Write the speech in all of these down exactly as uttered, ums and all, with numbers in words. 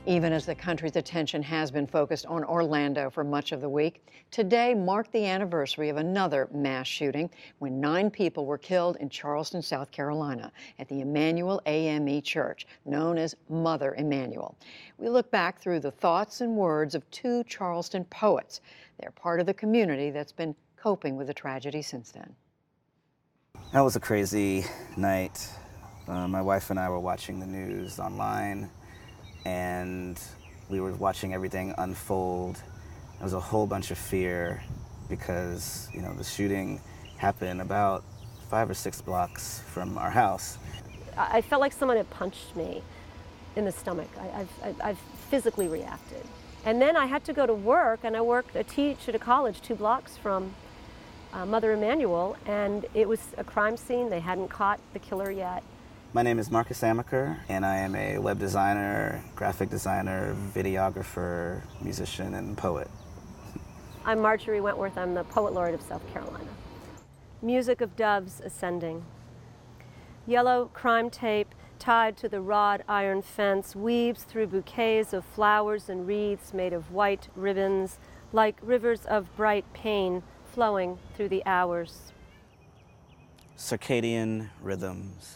Even as the country's attention has been focused on Orlando for much of the week, today marked the anniversary of another mass shooting when nine people were killed in Charleston, South Carolina, at the Emanuel A M E Church, known as Mother Emanuel. We look back through the thoughts and words of two Charleston poets. They're part of the community that's been coping with the tragedy since then. That was a crazy night. Uh, my wife and I were watching the news online, and we were watching everything unfold. There was a whole bunch of fear because, you know, the shooting happened about five or six blocks from our house. I felt like someone had punched me in the stomach. I, I've, I've physically reacted. And then I had to go to work, and I worked, I teach at a college two blocks from uh, Mother Emanuel, and it was a crime scene. They hadn't caught the killer yet. My name is Amaker, and I am a web designer, graphic designer, videographer, musician, and poet. I'm Marjory Wentworth. I'm the Poet Laureate of South Carolina. Music of doves ascending. Yellow crime tape tied to the wrought iron fence weaves through bouquets of flowers and wreaths made of white ribbons, like rivers of bright pain flowing through the hours. Circadian rhythms.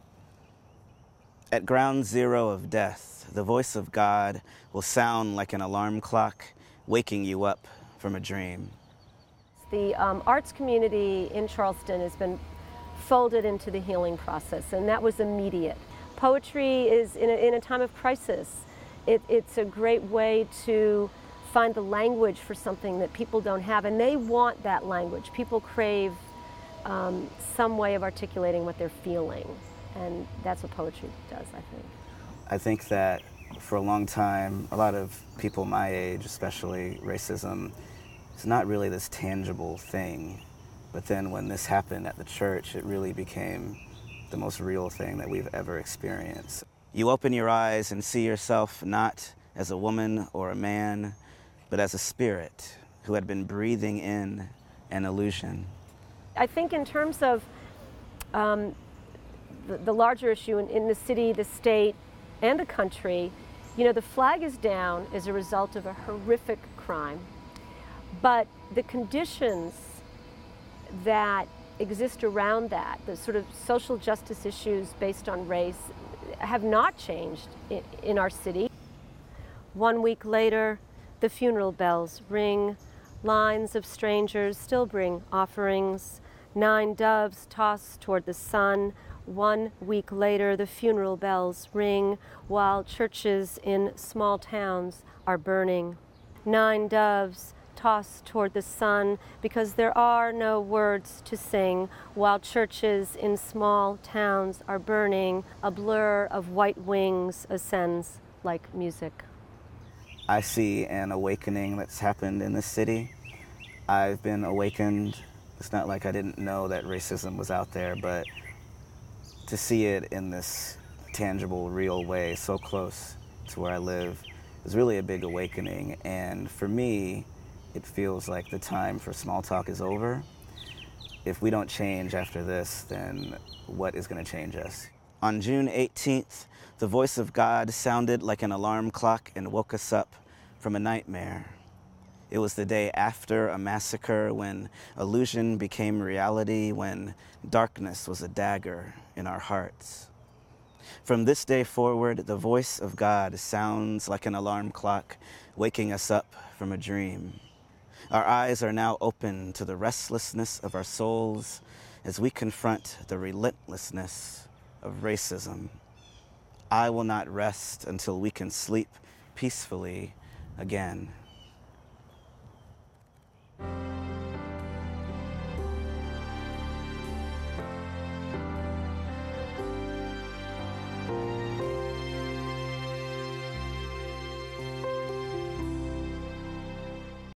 At ground zero of death, the voice of God will sound like an alarm clock, waking you up from a dream. The um, arts community in Charleston has been folded into the healing process, and that was immediate. Poetry is, in a, in a time of crisis, it, it's a great way to find the language for something that people don't have, and they want that language. People crave um, some way of articulating what they're feeling. And that's what poetry does, I think. I think that for a long time, a lot of people my age, especially, racism is not really this tangible thing. But then when this happened at the church, it really became the most real thing that we've ever experienced. You open your eyes and see yourself not as a woman or a man, but as a spirit who had been breathing in an illusion. I think in terms of um, The, the larger issue in, in the city, the state, and the country, you know, the flag is down as a result of a horrific crime, but the conditions that exist around that, the sort of social justice issues based on race, have not changed in, in our city. One week later, the funeral bells ring, lines of strangers still bring offerings, nine doves toss toward the sun. One week later, the funeral bells ring while churches in small towns are burning. Nine doves toss toward the sun because there are no words to sing while churches in small towns are burning. A blur of white wings ascends like music. I see an awakening that's happened in this city. I've been awakened. It's not like I didn't know that racism was out there, but to see it in this tangible, real way, so close to where I live, is really a big awakening. And for me, it feels like the time for small talk is over. If we don't change after this, then what is going to change us? On June eighteenth, the voice of God sounded like an alarm clock and woke us up from a nightmare. It was the day after a massacre when illusion became reality, when darkness was a dagger in our hearts. From this day forward, the voice of God sounds like an alarm clock, waking us up from a dream. Our eyes are now open to the restlessness of our souls as we confront the relentlessness of racism. I will not rest until we can sleep peacefully again.